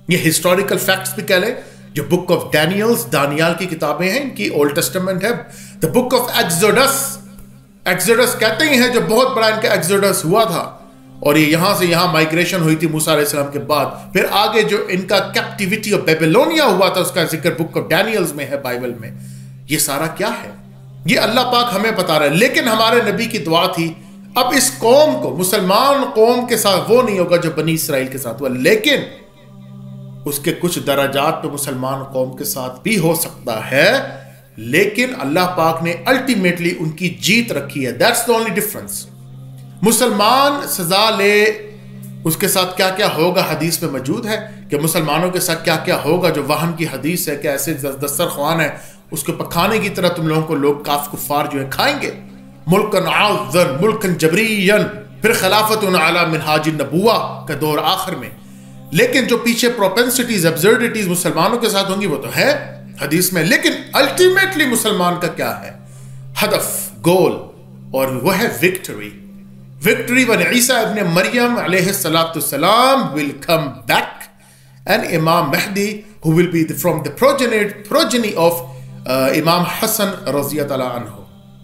ये historical facts भी कह लें। जो बुक ऑफ डैनियल्स, दानियाल की किताबें हैं, इनकी ओल्ड टेस्टामेंट है। The book of Exodus, Exodus कहते ही हैं जो बहुत बड़ा इनका एक्सोडस हुआ था, और ये यहां से यहां माइग्रेशन हुई थी मूसा अलैहिस्सलाम के बाद। फिर आगे जो इनका कैप्टिविटी ऑफ बेबीलोनिया हुआ था, उसका जिक्र बुक ऑफ डैनियल्स में है, बाइबल में। ये सारा क्या है? ये अल्लाह पाक हमें बता रहा है। लेकिन हमारे नबी की दुआ थी, अब इस कौम को, मुसलमान कौम के साथ वो नहीं होगा जो बनी इसराइल के साथ हुआ, लेकिन उसके कुछ दराजात पे मुसलमान कौम के साथ भी हो सकता है। लेकिन अल्लाह पाक ने अल्टीमेटली उनकी जीत रखी है। That's the only difference. मुसलमान सजा ले, उसके साथ क्या क्या होगा हदीस में मौजूद है कि मुसलमानों के साथ क्या क्या होगा। जो वहन की हदीस है कि ऐसे दस्तरख्वान है, उसके पकाने की तरह तुम लोगों को लोग काफ कुफार जो है खाएंगे। मुल्कन आज़न मुल्कन जबरियन, फिर खिलाफत अला मिनहाज नबुवा का दौर आखिर में। लेकिन जो पीछे प्रोपेंसिटीज, एब्सर्डिटीज मुसलमानों के साथ होंगी वो तो है हदीस में। लेकिन अल्टीमेटली मुसलमान का क्या है हदफ, गोल, और वह है विक्ट्री। विक्ट्री वन ईसा इब्न मरियम अलैहिस्सलाम विल कम बैक, एंड इमाम Mahdi who will be from the progeny of इमाम हसन रज़ी अल्लाह अन्हु।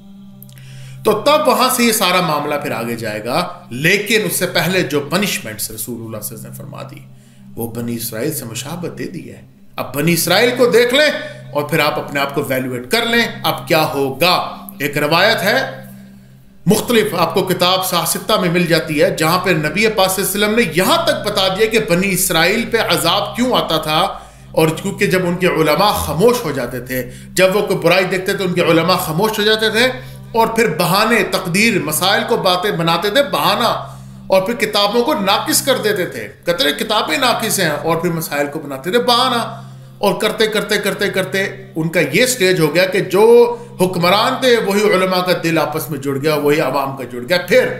तो तब वहां से ये सारा मामला फिर आगे जाएगा। लेकिन उससे पहले जो पनिशमेंट्स रसूलुल्लाह सल्लल्लाहु अलैहि वसल्लम ने फरमा दी, वो बनी इसराइल से मुशाबत दे दी है। अब बनी इसराइल को देख लें और फिर आप अपने आप को वैल्यूएट कर लें, अब क्या होगा। एक रवायत है मुख्तलिफ, आपको किताब साहसित्ता में मिल जाती है, जहां पर नबी पाक सल्लल्लाहु अलैहि वसल्लम ने यहां तक बता दिया कि बनी इसराइल पे अजाब क्यों आता था। और क्योंकि जब उनके उलमा खामोश हो जाते थे, जब वो कोई बुराई देखते थे उनके उलमा खामोश हो जाते थे, और फिर बहाने, तकदीर, मसाइल को बातें बनाते थे बहाना, और फिर किताबों को नाकिस कर देते थे। कहते थे किताबें नाकिस हैं, और फिर मसाइल को बनाते थे बहाना। और करते करते करते करते उनका ये स्टेज हो गया कि जो हुक्मरान थे वही उलमा का दिल आपस में जुड़ गया, वही आवाम का जुड़ गया। फिर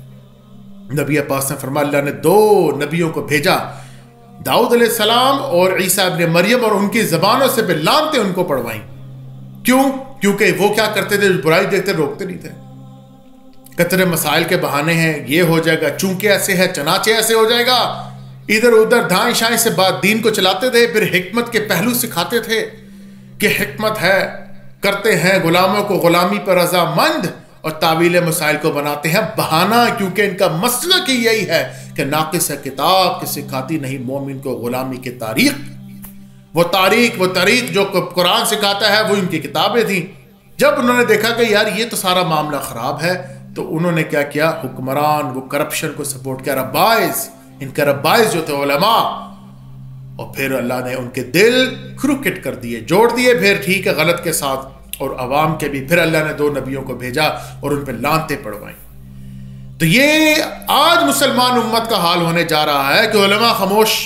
नबी पाक ने फरमाया, अल्लाह ने दो नबियों को भेजा, दाऊद अलैहिस्सलाम और ईसा इब्न मरियम, और उनकी जबानों से फिर लानतें उनको पढ़वाई। क्यों? क्योंकि वो क्या करते थे, बुराई देखते रोकते नहीं थे। कतरे मसाइल के बहाने हैं, ये हो जाएगा, चूंकि ऐसे है, चनाचे ऐसे हो जाएगा, इधर उधर दाएं शाएं से बात दीन को चलाते थे। फिर हिकमत के पहलू सिखाते थे कि हिकमत है, करते हैं गुलामों को गुलामी पर रजामंद, और तावील मसाइल को बनाते हैं बहाना। क्योंकि इनका मसलक ही यही है कि नाकिस है किताब कि सिखाती नहीं मोमिन को गुलामी की तारीख। वो तारीख जो कुरान सिखाता है वो इनकी किताबें थी। जब उन्होंने देखा कि यार ये तो सारा मामला खराब है, तो उन्होंने क्या किया, हुक्मरान वो करप्शन को सपोर्ट किया, रब्बाइज, इनके रब्बाइज जो थे उलमा, और फिर अल्लाह ने उनके दिल क्रूकेट कर दिए, जोड़ दिए फिर ठीक है गलत के साथ, और अवाम के भी। फिर अल्लाह ने दो नबियों को भेजा और उन पर लानतें पड़वाई। तो ये आज मुसलमान उम्मत का हाल होने जा रहा है कि उलमा खामोश,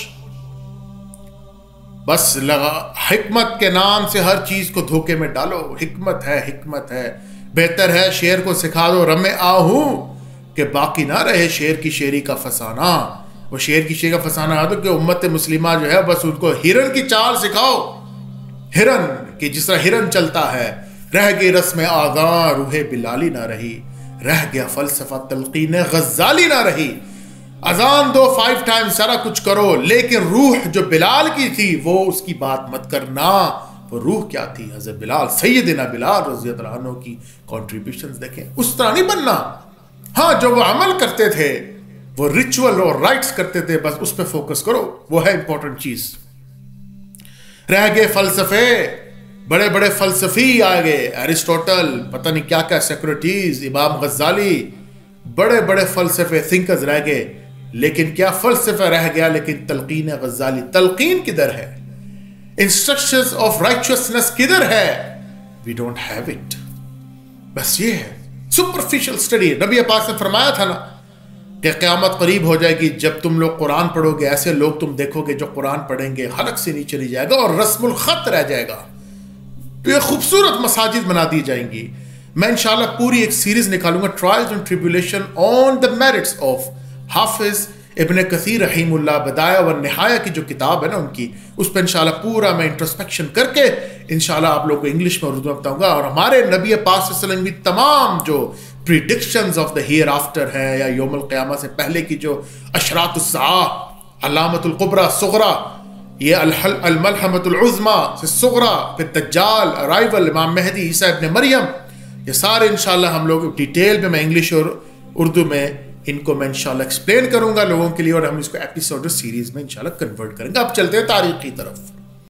बस लगा हिकमत के नाम से हर चीज को धोखे में डालो। हिकमत है, बेहतर है शेर को सिखा दो रमे आहू कि बाकी ना रहे शेर की शेरी का फसाना। वो शेर की शेरी का फसाना है तो कि उम्मत मुस्लिमा जो है बस उनको हिरन की चाल सिखाओ, हिरन की जिस तरह हिरन चलता है। रह गई रस्म आज़ां रूहे बिलाली ना रही, रह गया फलसफा तलकीन गज़ाली ना रही। अजान दो 5 टाइम्स, सारा कुछ करो, लेकिन रूह जो बिलाल की थी वो उसकी बात मत करना। वो रूह क्या थी, हज़रत बिलाल, सैयदना बिलाल रज़ी अल्लाह अन्हु की कॉन्ट्रीब्यूशंस देखें। उस तरह नहीं बनना। हाँ, जो वो अमल करते थे, वो रिचुअल और राइट्स करते थे, बस उस पर फोकस करो, वो है इंपॉर्टेंट चीज। रह गए फलसफे, बड़े बड़े फलसफी आ गए, एरिस्टोटल, पता नहीं क्या क्या, सोक्रेटिस, इमाम गज़ाली, बड़े बड़े फलसफे थिंकर्स रह गए। लेकिन क्या फलसफा रह गया, लेकिन तलकीन गज़ाली, तलकीन किधर है, इंस्ट्रक्शंस ऑफ राइचियसनेस किधर है? We don't have it. बस ये है सुपरफिशियल स्टडी। नबी पाक ने फरमाया था ना कि क़यामत करीब हो जाएगी, जब तुम लोग कुरान पढ़ोगे, ऐसे लोग तुम देखोगे जो कुरान पढ़ेंगे हलक से नीचे नहीं जाएगा और रस्मुल खत रह जाएगा। तो ये खूबसूरत मसाजिद बना दी जाएंगी। मैं इंशाल्लाह पूरी एक सीरीज निकालूंगा, trials and tribulation on the merits of हाफिज इब्न कसीर रहीमुल्लाह, बदाया व निहाया की जो किताब है ना उनकी, उस पर इंशाल्लाह पूरा मैं इंट्रोस्पेक्शन करके इंशाल्लाह आप लोगों को इंग्लिश में उर्दू में बताऊंगा। और हमारे नबी पाक सल्लल्लाहु अलैहि वसल्लम की तमाम जो predictions of the hereafter है, या यौमुल क़यामत से पहले की जो अशरातुस्साअ, अलामतुल कुबरा सुगरा, ये अल-मलहमतुल उज़्मा से सुगरा, फिर दज्जाल, अराइवल, इमाम मेहदी, ईसा इब्न मरियम, ये सारे इंशाल्लाह हम लोग डिटेल में, मैं इंग्लिश और उर्दू में इनको मैं इंशाल्लाह एक्सप्लेन करूंगा लोगों के लिए, और हम इसको एपिसोड और सीरीज में इंशाल्लाह कन्वर्ट करेंगे। अब चलते हैं तारीख की तरफ।